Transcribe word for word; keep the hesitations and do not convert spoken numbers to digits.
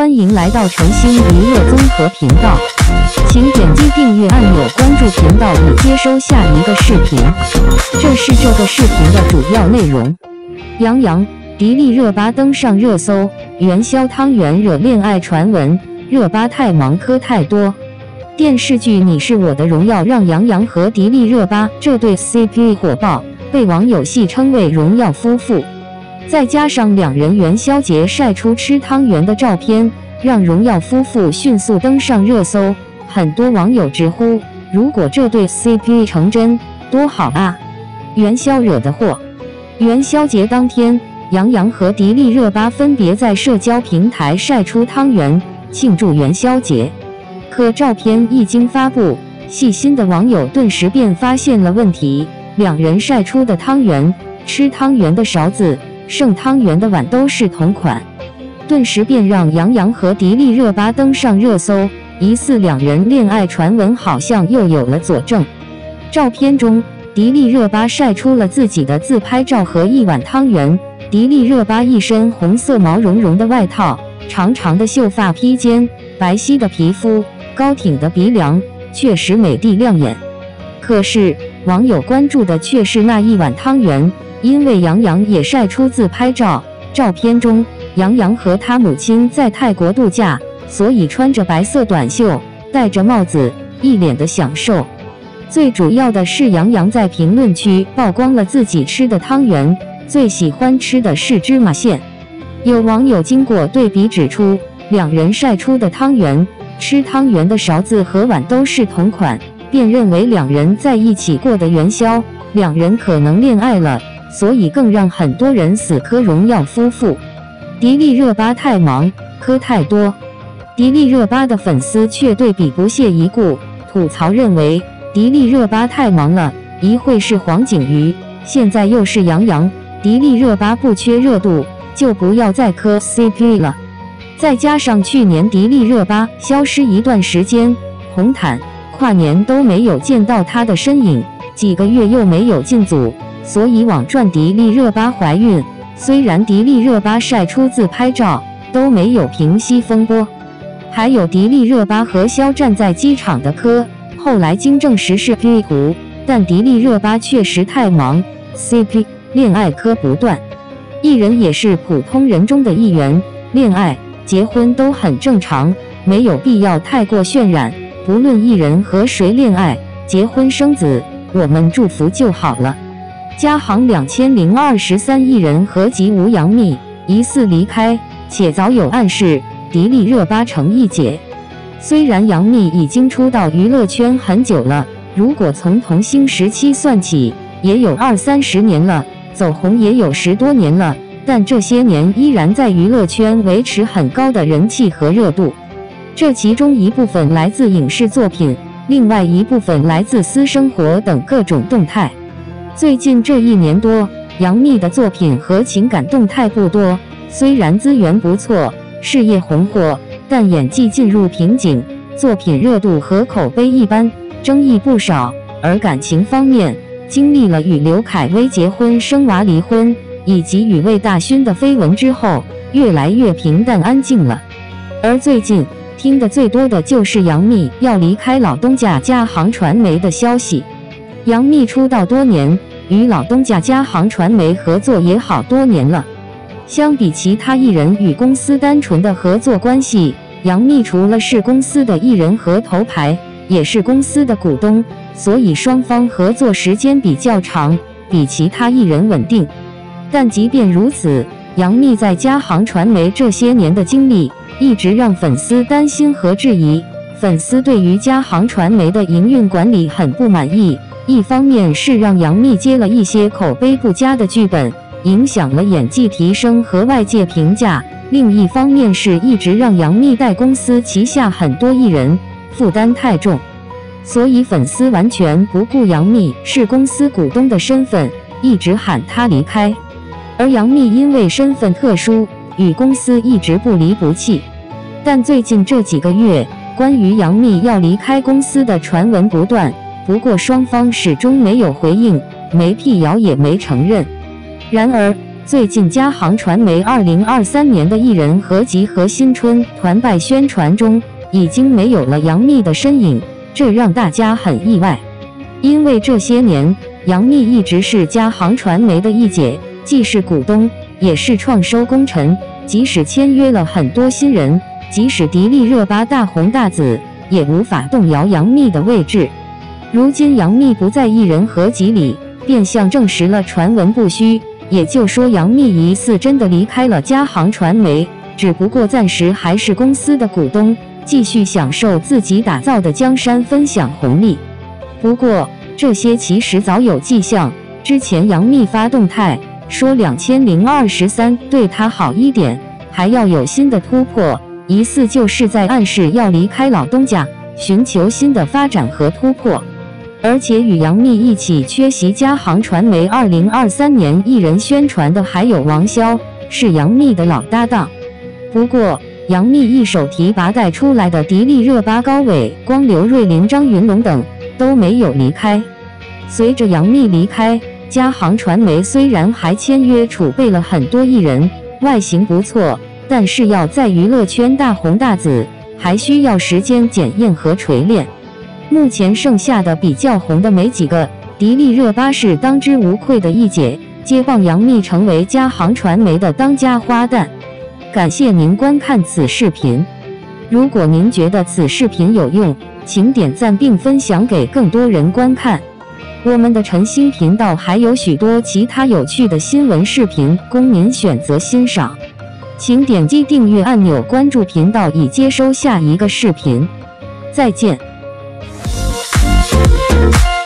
欢迎来到晨星娱乐综合频道，请点击订阅按钮关注频道以接收下一个视频。这是这个视频的主要内容。杨洋、迪丽热巴登上热搜，元宵汤圆惹恋爱传闻，热巴太忙磕太多。电视剧《你是我的荣耀》让杨洋和迪丽热巴这对 C P 火爆，被网友戏称为荣耀夫妇。再加上两人元宵节晒出吃汤圆的照片，让荣耀夫妇迅速登上热搜。很多网友直呼，如果这对 C P 成真，多好啊！元宵惹的祸。元宵节当天，杨洋和迪丽热巴分别在社交平台晒出汤圆，庆祝元宵节。可照片一经发布，细心的网友顿时便发现了问题：两人晒出的汤圆、吃汤圆的勺子、盛汤圆的碗都是同款，顿时便让杨洋和迪丽热巴登上热搜，疑似两人恋爱传闻好像又有了佐证。照片中，迪丽热巴晒出了自己的自拍照和一碗汤圆。迪丽热巴一身红色毛茸茸的外套，长长的秀发披肩，白皙的皮肤，高挺的鼻梁，确实美丽亮眼。可是，网友关注的却是那一碗汤圆。因为杨洋也晒出自拍照，照片中杨洋和他母亲在泰国度假，所以穿着白色短袖，戴着帽子，一脸的享受。最主要的是，杨洋在评论区曝光了自己吃的汤圆，最喜欢吃的是芝麻馅。有网友经过对比指出，两人晒出的汤圆、吃汤圆的勺子和碗都是同款，便认为两人在一起过的元宵，两人可能恋爱了。所以更让很多人死磕荣耀夫妇。迪丽热巴太忙，磕太多。迪丽热巴的粉丝却对比不屑一顾，吐槽认为迪丽热巴太忙了，一会是黄景瑜，现在又是杨洋，迪丽热巴不缺热度，就不要再磕 C P 了。再加上去年迪丽热巴消失一段时间，红毯、跨年都没有见到她的身影，几个月又没有进组。所以网传迪丽热巴怀孕，虽然迪丽热巴晒出自拍照，都没有平息风波。还有迪丽热巴和肖战在机场的磕，后来经证实是 P 图，但迪丽热巴确实太忙 ，C P 恋爱磕不断。艺人也是普通人中的一员，恋爱、结婚都很正常，没有必要太过渲染。不论艺人和谁恋爱、结婚生子，我们祝福就好了。嘉行两千零二十三艺人合集无杨幂疑似离开，且早有暗示迪丽热巴成一姐。虽然杨幂已经出道娱乐圈很久了，如果从童星时期算起，也有二三十年了，走红也有十多年了，但这些年依然在娱乐圈维持很高的人气和热度。这其中一部分来自影视作品，另外一部分来自私生活等各种动态。最近这一年多，杨幂的作品和情感动态不多，虽然资源不错，事业红火，但演技进入瓶颈，作品热度和口碑一般，争议不少。而感情方面，经历了与刘恺威结婚生娃离婚，以及与魏大勋的绯闻之后，越来越平淡安静了。而最近听得最多的就是杨幂要离开老东家嘉行传媒的消息。杨幂出道多年，与老东家嘉行传媒合作也好多年了。相比其他艺人与公司单纯的合作关系，杨幂除了是公司的艺人和头牌，也是公司的股东，所以双方合作时间比较长，比其他艺人稳定。但即便如此，杨幂在嘉行传媒这些年的经历，一直让粉丝担心和质疑。粉丝对于嘉行传媒的营运管理很不满意。一方面是让杨幂接了一些口碑不佳的剧本，影响了演技提升和外界评价；另一方面是一直让杨幂带公司旗下很多艺人，负担太重，所以粉丝完全不顾杨幂是公司股东的身份，一直喊她离开。而杨幂因为身份特殊，与公司一直不离不弃。但最近这几个月，关于杨幂要离开公司的传闻不断。不过双方始终没有回应，没辟谣也没承认。然而， 最近嘉行传媒二零二三年的艺人合集和新春团拜宣传中已经没有了杨幂的身影，这让大家很意外。因为这些年杨幂一直是嘉行传媒的一姐，既是股东，也是创收功臣，即使签约了很多新人，即使迪丽热巴大红大紫，也无法动摇杨幂的位置。如今杨幂不在艺人合集里，变相证实了传闻不虚，也就说杨幂疑似真的离开了嘉行传媒，只不过暂时还是公司的股东，继续享受自己打造的江山分享红利。不过这些其实早有迹象，之前杨幂发动态说两千二十三对她好一点，还要有新的突破，疑似就是在暗示要离开老东家，寻求新的发展和突破。而且与杨幂一起缺席嘉行传媒二零二三年艺人宣传的还有王骁，是杨幂的老搭档。不过杨幂一手提拔带出来的迪丽热巴、高伟、光、刘瑞麟、张云龙等都没有离开。随着杨幂离开，嘉行传媒虽然还签约储备了很多艺人，外形不错，但是要在娱乐圈大红大紫，还需要时间检验和锤炼。目前剩下的比较红的没几个，迪丽热巴是当之无愧的一姐，接棒杨幂成为嘉行传媒的当家花旦。感谢您观看此视频，如果您觉得此视频有用，请点赞并分享给更多人观看。我们的晨星频道还有许多其他有趣的新闻视频供您选择欣赏，请点击订阅按钮关注频道以接收下一个视频。再见。